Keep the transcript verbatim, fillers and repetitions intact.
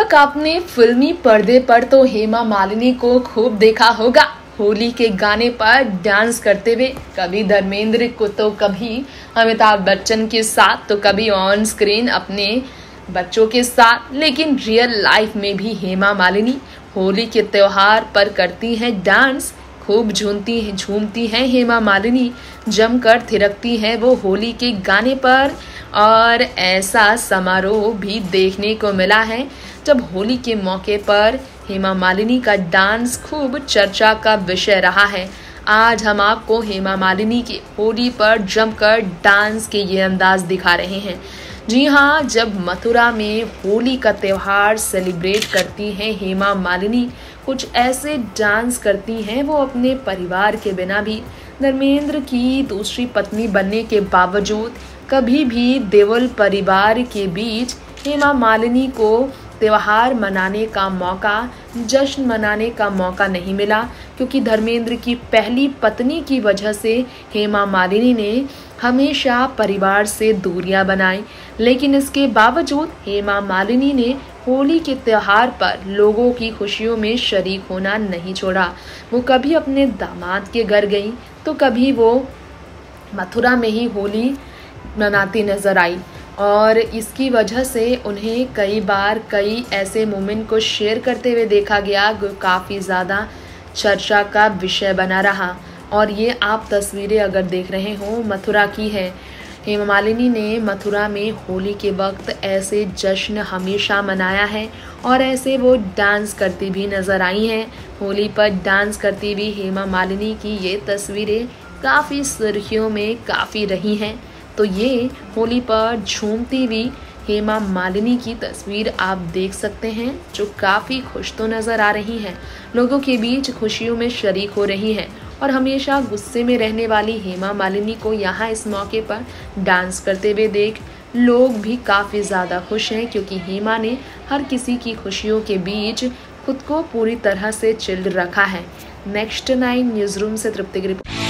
तक आपने फिल्मी पर्दे पर तो हेमा मालिनी को खूब देखा होगा होली के गाने पर डांस करते हुए, कभी धर्मेंद्र को तो कभी अमिताभ बच्चन के साथ तो कभी ऑन स्क्रीन अपने बच्चों के साथ। लेकिन रियल लाइफ में भी हेमा मालिनी होली के त्योहार पर करती हैं डांस। खूब झूमती हैं झूमती हैं हेमा मालिनी, जमकर थिरकती हैं वो होली के गाने पर। और ऐसा समारोह भी देखने को मिला है जब होली के मौके पर हेमा मालिनी का डांस खूब चर्चा का विषय रहा है। आज हम आपको हेमा मालिनी के होली पर जमकर डांस के ये अंदाज दिखा रहे हैं। जी हाँ, जब मथुरा में होली का त्योहार सेलिब्रेट करती हैं हेमा मालिनी, कुछ ऐसे डांस करती हैं वो अपने परिवार के बिना भी। धर्मेंद्र की दूसरी पत्नी बनने के बावजूद कभी भी देओल परिवार के बीच हेमा मालिनी को त्योहार मनाने का मौका, जश्न मनाने का मौका नहीं मिला, क्योंकि धर्मेंद्र की पहली पत्नी की वजह से हेमा मालिनी ने हमेशा परिवार से दूरियां बनाई। लेकिन इसके बावजूद हेमा मालिनी ने होली के त्योहार पर लोगों की खुशियों में शरीक होना नहीं छोड़ा। वो कभी अपने दामाद के घर गई तो कभी वो मथुरा में ही होली मनाती नजर आई, और इसकी वजह से उन्हें कई बार कई ऐसे मोमेंट को शेयर करते हुए देखा गया जो काफ़ी ज़्यादा चर्चा का विषय बना रहा। और ये आप तस्वीरें अगर देख रहे हो मथुरा की है। हेमा मालिनी ने मथुरा में होली के वक्त ऐसे जश्न हमेशा मनाया है और ऐसे वो डांस करती भी नज़र आई हैं। होली पर डांस करती हुई हेमा मालिनी की ये तस्वीरें काफ़ी सुर्खियों में काफ़ी रही हैं। तो ये होली पर झूमती हुई हेमा मालिनी की तस्वीर आप देख सकते हैं, जो काफ़ी खुश तो नज़र आ रही हैं, लोगों के बीच खुशियों में शरीक हो रही हैं। और हमेशा गुस्से में रहने वाली हेमा मालिनी को यहाँ इस मौके पर डांस करते हुए देख लोग भी काफ़ी ज़्यादा खुश हैं, क्योंकि हेमा ने हर किसी की खुशियों के बीच खुद को पूरी तरह से चिल्ड रखा है। नेक्स्ट नाइन न्यूज़ रूम से तृप्ति की रिपोर्ट।